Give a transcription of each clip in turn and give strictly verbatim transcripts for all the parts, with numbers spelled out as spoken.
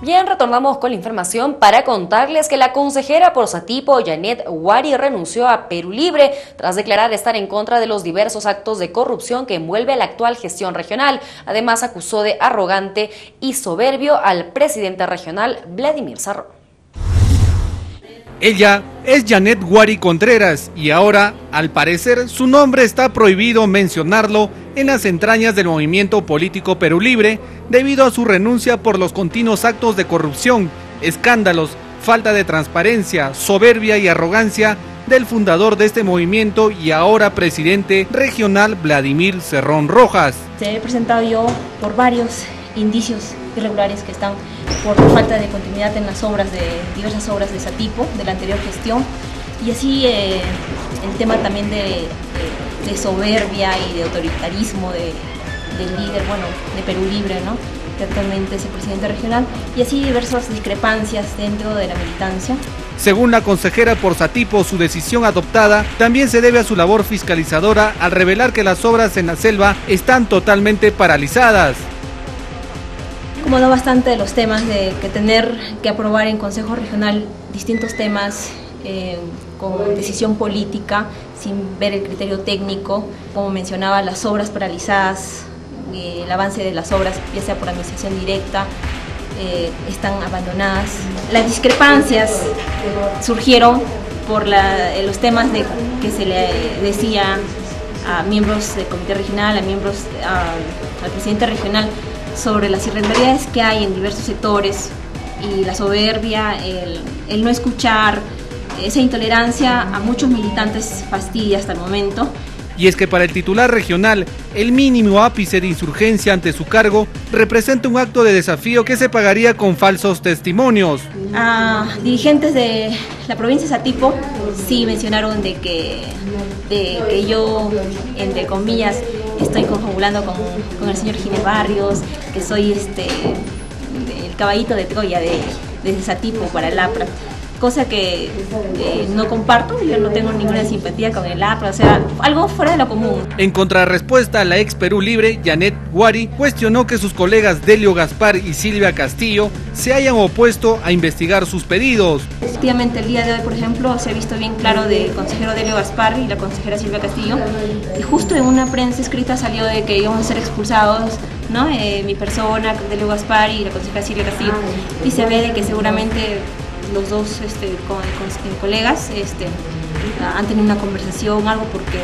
Bien, retornamos con la información para contarles que la consejera por Satipo, Janet Huari, renunció a Perú Libre tras declarar estar en contra de los diversos actos de corrupción que envuelve a la actual gestión regional. Además, acusó de arrogante y soberbio al presidente regional, Vladimir Cerrón. Ella es Janet Huari Contreras y ahora, al parecer, su nombre está prohibido mencionarlo en las entrañas del movimiento político Perú Libre debido a su renuncia por los continuos actos de corrupción, escándalos, falta de transparencia, soberbia y arrogancia del fundador de este movimiento y ahora presidente regional, Vladimir Cerrón Rojas. Te he presentado yo por varios indicios irregulares que están por falta de continuidad en las obras de diversas obras de Satipo, de la anterior gestión, y así eh, el tema también de, de, de soberbia y de autoritarismo de, del líder, bueno, de Perú Libre, ¿no?, que actualmente es el presidente regional, y así diversas discrepancias dentro de la militancia. Según la consejera por Satipo, su decisión adoptada también se debe a su labor fiscalizadora al revelar que las obras en la selva están totalmente paralizadas. Incomodó bastante de los temas de que tener que aprobar en Consejo Regional distintos temas eh, con decisión política, sin ver el criterio técnico, como mencionaba, las obras paralizadas, eh, el avance de las obras, ya sea por administración directa, eh, están abandonadas. Las discrepancias surgieron por la, los temas de, que se le decía a miembros del comité regional, a miembros, a, al presidente regional, sobre las irregularidades que hay en diversos sectores y la soberbia, el, el no escuchar, esa intolerancia a muchos militantes fastidia hasta el momento. Y es que para el titular regional, el mínimo ápice de insurgencia ante su cargo representa un acto de desafío que se pagaría con falsos testimonios. A dirigentes de la provincia de Satipo sí mencionaron de que, de que yo, entre comillas, estoy confabulando con, con el señor Ginés Barrios, que soy este el caballito de Troya de, de Satipo para el APRA, cosa que eh, no comparto. Yo no tengo ninguna simpatía con el APRA, o sea, algo fuera de lo común. En contrarrespuesta, la ex Perú Libre, Janet Huari, cuestionó que sus colegas Delio Gaspar y Silvia Castillo se hayan opuesto a investigar sus pedidos. Efectivamente, el día de hoy, por ejemplo, se ha visto bien claro del consejero Delio Gaspar y la consejera Silvia Castillo, y justo en una prensa escrita salió de que íbamos a ser expulsados, ¿no? Eh, mi persona, Delio Gaspar y la consejera Silvia Castillo, y se ve de que seguramente los dos este, con, con, colegas este, han tenido una conversación, algo, porque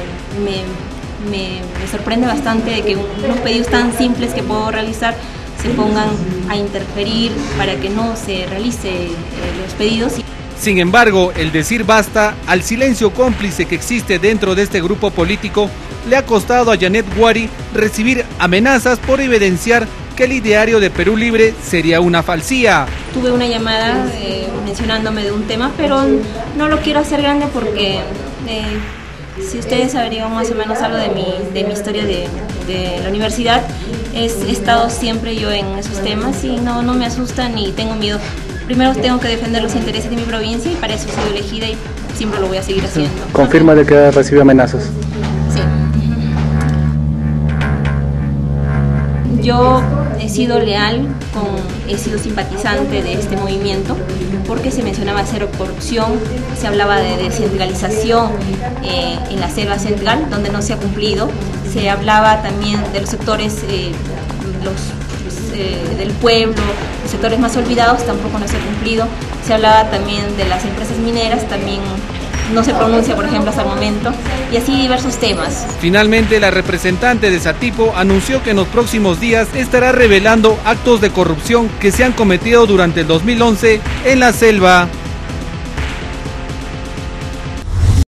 me, me, me sorprende bastante de que unos pedidos tan simples que puedo realizar se pongan a interferir para que no se realice eh, los pedidos. Sin embargo, el decir basta al silencio cómplice que existe dentro de este grupo político le ha costado a Janet Huari recibir amenazas por evidenciar que el ideario de Perú Libre sería una falsía. Tuve una llamada eh, mencionándome de un tema, pero no lo quiero hacer grande porque eh, si ustedes averiguan más o menos algo de mi, de mi historia de, de la universidad, es, he estado siempre yo en esos temas y no, no me asusta ni tengo miedo. Primero tengo que defender los intereses de mi provincia y para eso soy elegida y siempre lo voy a seguir haciendo. ¿Confirma de que recibe amenazas? Sí. Yo he sido leal, con, he sido simpatizante de este movimiento porque se mencionaba cero corrupción, se hablaba de descentralización eh, en la selva central, donde no se ha cumplido, se hablaba también de los sectores eh, los, eh, del pueblo, los sectores más olvidados, tampoco no se ha cumplido, se hablaba también de las empresas mineras, también no se pronuncia, por ejemplo, hasta el momento, y así diversos temas. Finalmente, la representante de Satipo anunció que en los próximos días estará revelando actos de corrupción que se han cometido durante el dos mil once en la selva.